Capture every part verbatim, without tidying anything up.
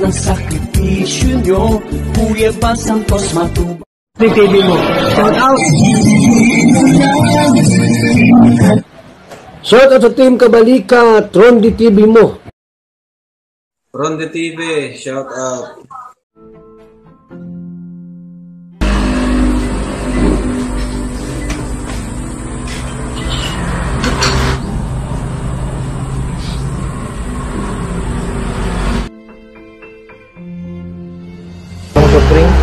ng sakripisyo nyo, Kuya Bal Santos Matubang. T V mo. Shout out! Shout out sa Team Kabalika, Rondi T V mo. Rondi T V, shout out. Spring.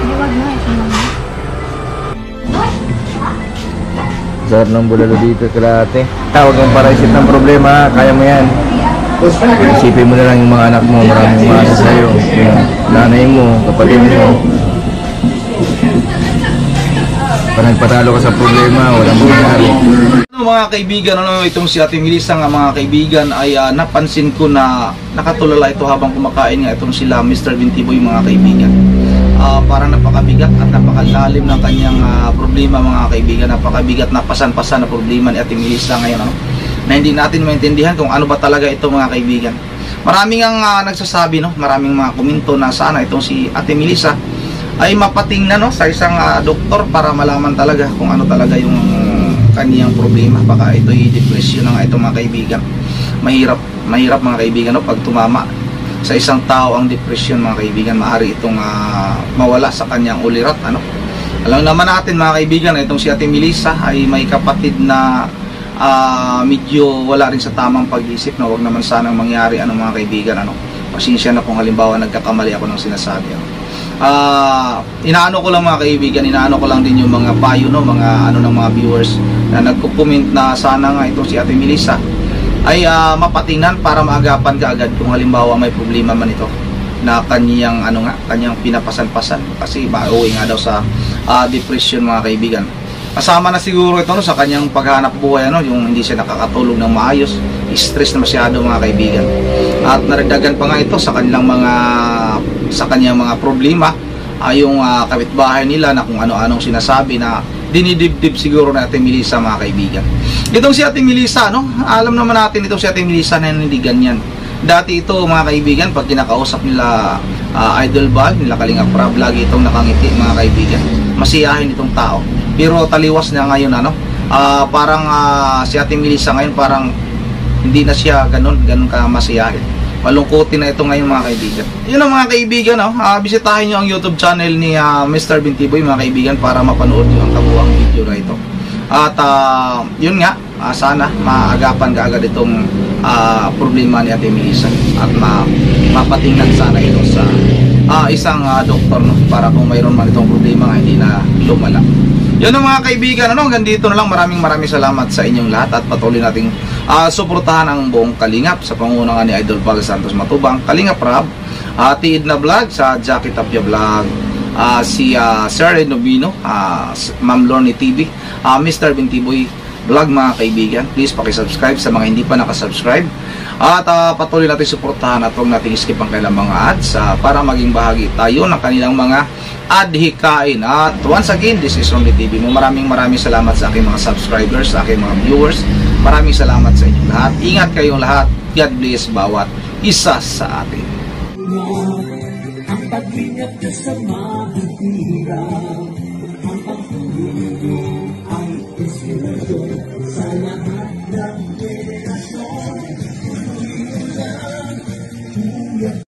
Sarap ng bulalo dito kalate. Huwag kang paraisip ng problema, kaya mo yan. Isipin mo na lang yung mga anak mo, maraming umaasa sa'yo. Yung nanay mo, kapatid mo. Pag nagpatalo ka sa problema, walang mangyari. Ano mga kaibigan, ano itong si Ate Melissa nga mga kaibigan ay uh, napansin ko na nakatulala ito habang kumakain nga itong sila Mister Bintiboy mga kaibigan. Uh, parang napakabigat at napakalalim ng kanyang uh, problema mga kaibigan, napakabigat na pasan-pasan na problema ni Ate Melissa ngayon, ano? Na hindi natin maintindihan kung ano ba talaga ito mga kaibigan. Maraming ang uh, nagsasabi, no? Maraming mga komento na sana itong si Ate Melissa ay mapatingnan, no? Sa isang uh, doktor para malaman talaga kung ano talaga yung kaniyang problema. Baka ito'y depression na nga ito mga kaibigan. Mahirap, mahirap mga kaibigan, no? Pag tumama sa isang tao ang depression mga kaibigan, maaari itong uh, mawala sa kanyang ulirat, ano. Alam naman natin mga kaibigan, itong si Ate Melissa ay may kapatid na uh, medyo wala rin sa tamang pag-isip, na huwag naman sanang mangyari, ano mga kaibigan, ano. Pasensya na kung halimbawa nagkakamali ako ng sinasabi, ano. Uh, inaano ko lang mga kaibigan, inaano ko lang din yung mga payo, no, mga ano ng mga viewers na nagko-comment na sana nga itong si Ate Melissa ay uh, mapatingnan para maagapan ka agad kung halimbawa may problema man ito na kanyang ano nga, kanyang pinapasan-pasan, kasi mauwi nga daw sa uh, depression mga kaibigan. Kasama na siguro ito, no, sa kanyang paghanap buhay, ano, yung hindi siya nakakatulog ng maayos, stress na masyado mga kaibigan. At naragdagan pa nga ito sa kanilang mga sa kanyang mga problema, uh, yung uh, kapitbahay nila na kung ano-anong sinasabi na dinidibdib siguro na Ate Melissa mga kaibigan. Itong si Ate Melissa, no, alam naman natin itong si Ate Melissa na hindi ganyan. Dati ito mga kaibigan, pag kinakausap nila uh, Idol Bal, nila Kalinga Prab, lagi itong nakangiti mga kaibigan. Masiyahin itong tao. Pero taliwas na ngayon, ano, uh, parang uh, si Ate Melissa ngayon parang hindi na siya ganun, ganun ka masiyahin. Malungkutin na ito ngayon mga kaibigan. Yun ang mga kaibigan, no? uh, bisitahin nyo ang YouTube channel ni uh, Mister Bintiboy mga kaibigan para mapanood nyo ang kabuang video na ito. At uh, yun nga, uh, sana maagapan ka agad itong uh, problema ni Ate Melissa at ma mapatingnan sana ito sa uh, isang uh, doktor, no? Para kung mayroon man itong problema nga hindi na lumala. Yun ang mga kaibigan, ano, hanggang dito na lang. Maraming maraming salamat sa inyong lahat at patuloy nating uh, suportahan ang buong Kalingap sa pangunangan ni Idol Bal Santos Matubang, Kalinga Prab, uh, Tiid na Vlog, sa Jackie Tapia Vlog, uh, si uh, Sir Renovino, uh, Ma'am Lorny T V, uh, Mister Bintiboy Vlog mga kaibigan. Please pakisubscribe sa mga hindi pa nakasubscribe. At uh, patuloy natin suportahan at huwag natin skip ang kailang mga ads uh, para maging bahagi tayo ng kanilang mga adhikain. At once again, this is Rondi T V mo. Maraming maraming salamat sa aking mga subscribers, sa aking mga viewers. Maraming salamat sa inyong lahat. Ingat kayong lahat. God bless bawat isa sa atin. Ang pag-ingat ka sa mahirap, ang pag-ibig ay inspirasyon sa lahat ng